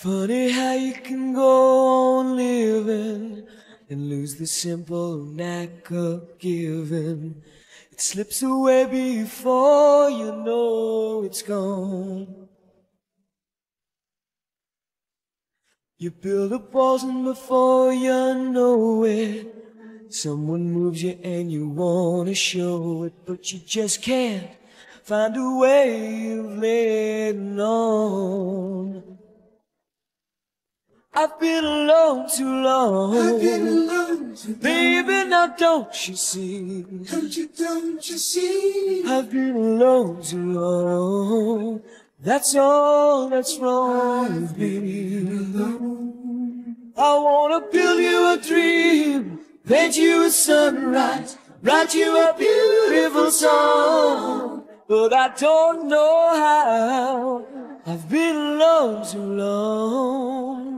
Funny how you can go on living and lose the simple knack of giving. It slips away before you know it's gone. You build up walls and before you know it, someone moves you and you wanna show it, but you just can't find a way of letting on. I've been alone too long. I've been alone too long. Baby, now don't you see? Don't you see? I've been alone too long. That's all that's wrong with me. I wanna build you a dream, paint you a sunrise, write you a beautiful song, but I don't know how. I've been alone too long.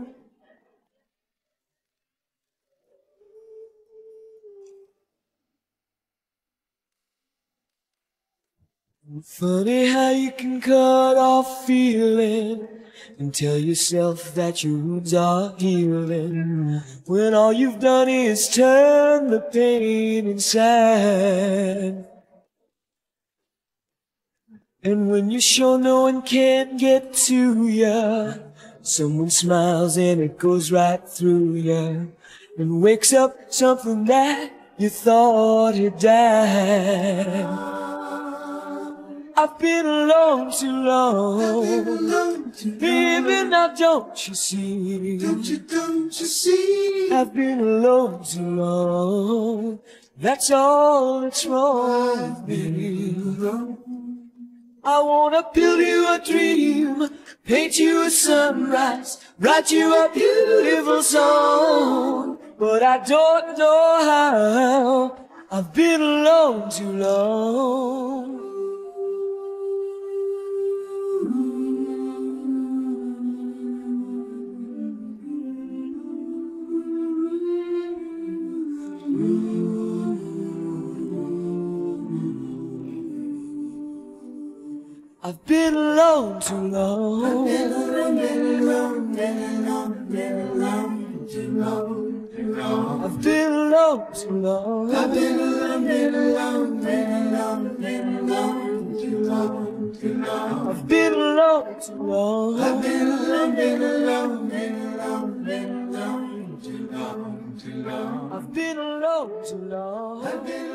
Funny how you can cut off feeling and tell yourself that your wounds are healing, when all you've done is turn the pain inside. And when you're sure no one can get to you, someone smiles and it goes right through you and wakes up something that you thought had died. I've been alone too long. Baby, now don't you see? Don't you see? I've been alone too long. That's all that's wrong with me. I wanna build you a dream, paint you a sunrise, write you a beautiful song, but I don't know how. I've been alone too long. I've been alone too long. I've been alone too long. I've been alone too long. I've been alone too long. I've been alone too long. I've been alone too long. I've been alone too long. I've been